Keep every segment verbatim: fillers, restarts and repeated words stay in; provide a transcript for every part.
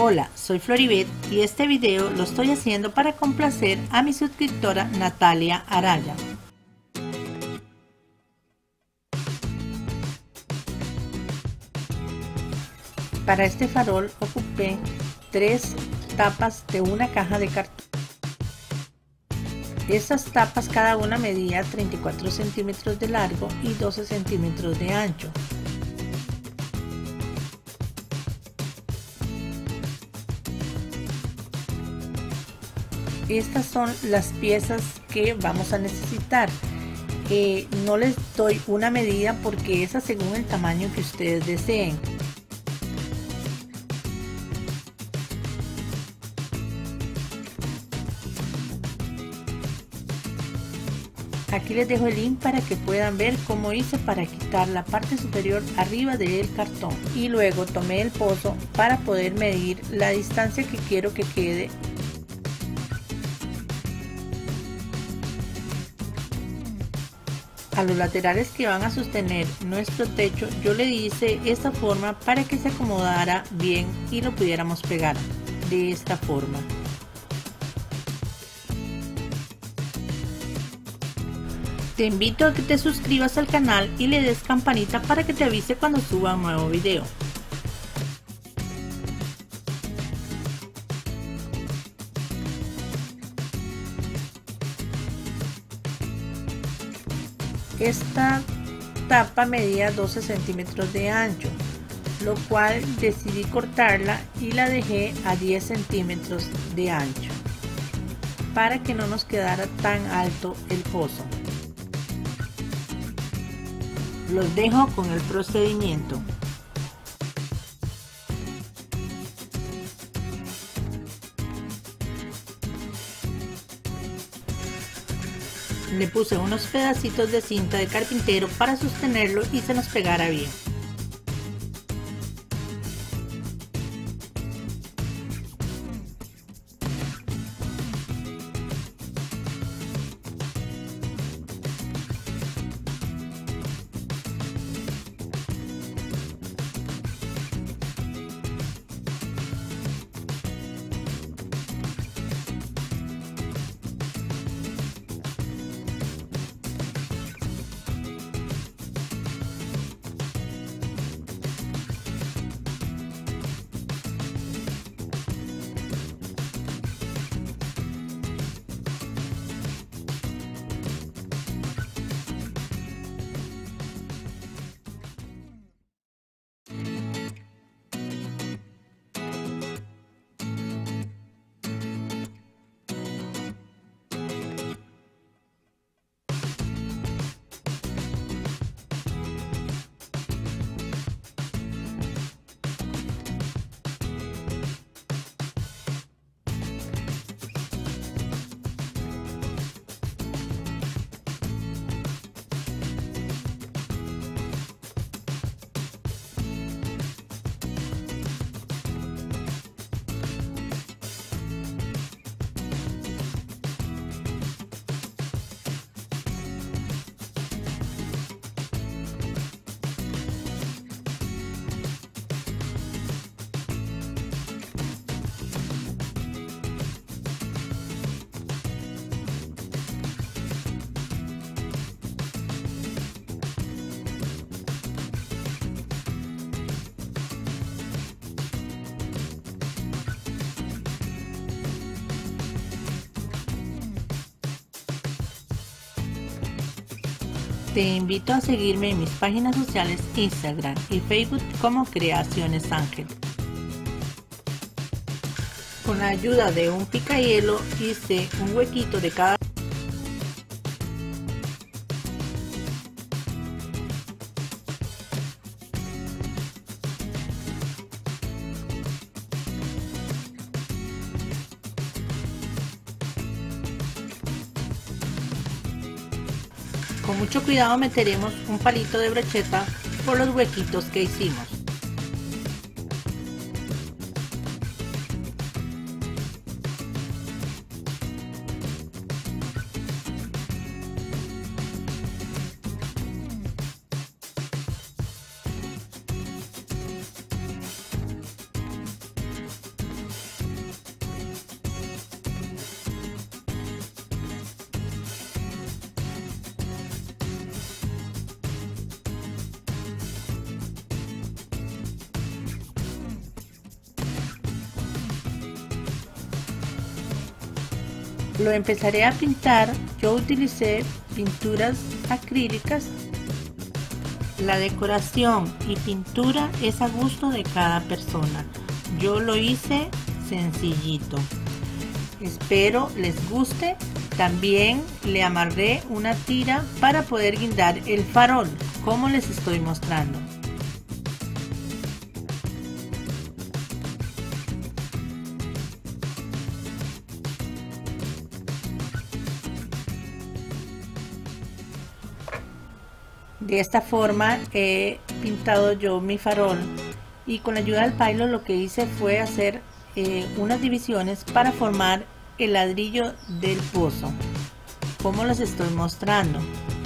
Hola, soy Floribet y este video lo estoy haciendo para complacer a mi suscriptora Natalia Araya. Para este farol ocupé tres tapas de una caja de cartón. Estas tapas cada una medía treinta y cuatro centímetros de largo y doce centímetros de ancho. Estas son las piezas que vamos a necesitar. Eh, no les doy una medida porque es según el tamaño que ustedes deseen. Aquí les dejo el link para que puedan ver cómo hice para quitar la parte superior arriba del cartón, y luego tomé el pozo para poder medir la distancia que quiero que quede. A los laterales que van a sostener nuestro techo yo le hice esta forma para que se acomodara bien y lo pudiéramos pegar de esta forma. Te invito a que te suscribas al canal y le des campanita para que te avise cuando suba un nuevo video. Esta tapa medía doce centímetros de ancho, lo cual decidí cortarla y la dejé a diez centímetros de ancho para que no nos quedara tan alto el pozo. Los dejo con el procedimiento. Le puse unos pedacitos de cinta de carpintero para sostenerlo y se nos pegara bien. Te invito a seguirme en mis páginas sociales Instagram y Facebook como Creaciones Ángel. Con la ayuda de un picahielo hice un huequito de cada Con mucho cuidado meteremos un palito de brocheta por los huequitos que hicimos. Lo empezaré a pintar. Yo utilicé pinturas acrílicas. La decoración y pintura es a gusto de cada persona. Yo lo hice sencillito. Espero les guste. También le amarré una tira para poder guindar el farol, como les estoy mostrando. De esta forma he pintado yo mi farol, y con la ayuda del Pilot lo que hice fue hacer eh, unas divisiones para formar el ladrillo del pozo, como les estoy mostrando.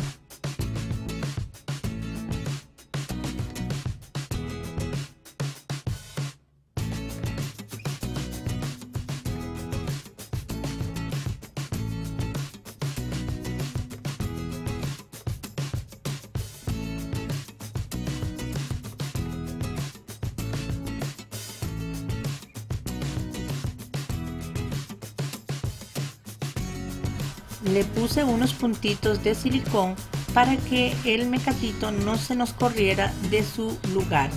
Le puse unos puntitos de silicón para que el mecatito no se nos corriera de su lugar.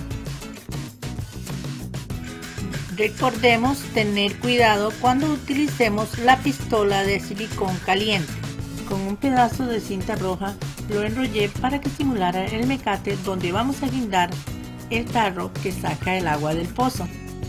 Recordemos tener cuidado cuando utilicemos la pistola de silicón caliente. Con un pedazo de cinta roja lo enrollé para que simulara el mecate donde vamos a guindar el tarro que saca el agua del pozo.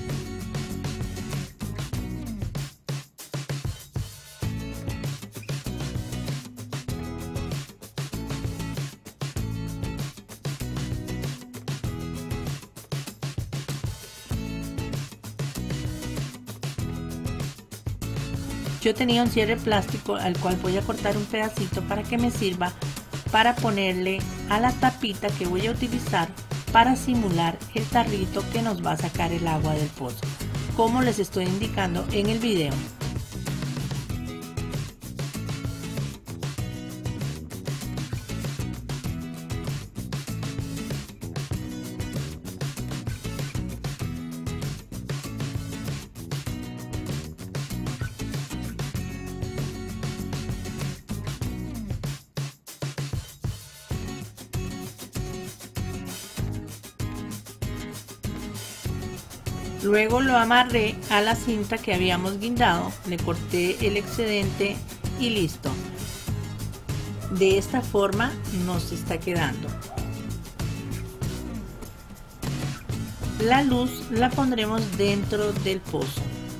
Yo tenía un cierre plástico al cual voy a cortar un pedacito para que me sirva para ponerle a la tapita que voy a utilizar para simular el tarrito que nos va a sacar el agua del pozo, como les estoy indicando en el video. Luego lo amarré a la cinta que habíamos guindado, le corté el excedente y listo. De esta forma nos está quedando. La luz la pondremos dentro del pozo.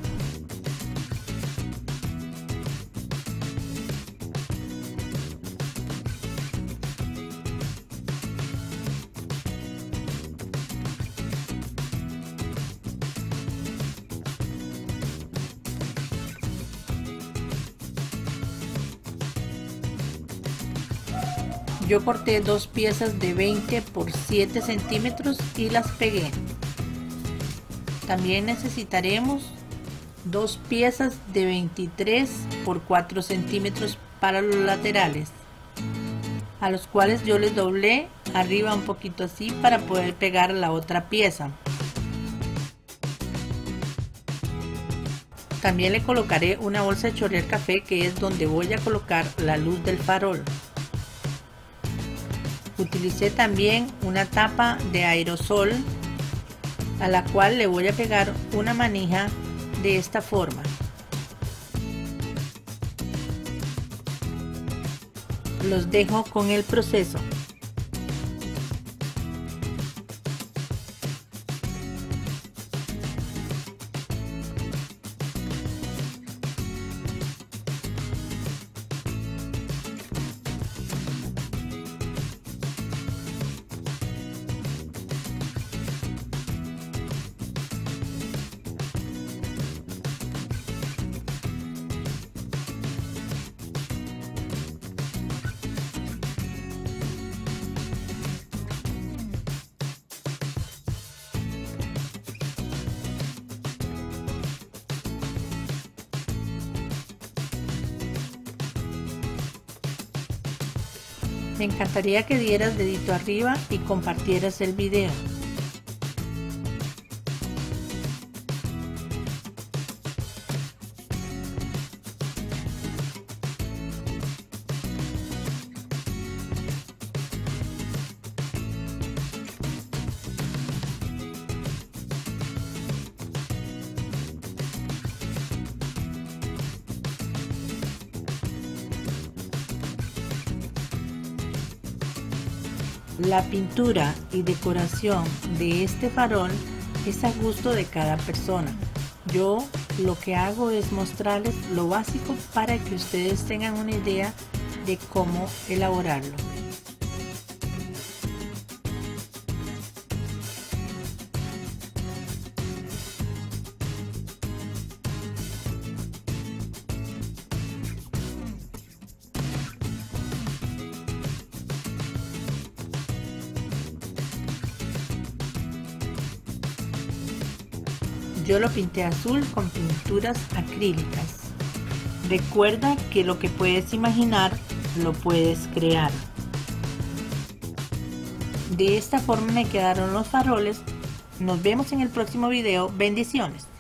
Yo corté dos piezas de veinte por siete centímetros y las pegué. También necesitaremos dos piezas de veintitrés por cuatro centímetros para los laterales, a los cuales yo les doblé arriba un poquito así para poder pegar la otra pieza. También le colocaré una bolsa de chorrear café, que es donde voy a colocar la luz del farol. Utilicé también una tapa de aerosol a la cual le voy a pegar una manija de esta forma. Los dejo con el proceso. Me encantaría que dieras dedito arriba y compartieras el video. La pintura y decoración de este farol es a gusto de cada persona. Yo lo que hago es mostrarles lo básico para que ustedes tengan una idea de cómo elaborarlo. Yo lo pinté azul con pinturas acrílicas. Recuerda que lo que puedes imaginar, lo puedes crear. De esta forma me quedaron los faroles. Nos vemos en el próximo video. Bendiciones.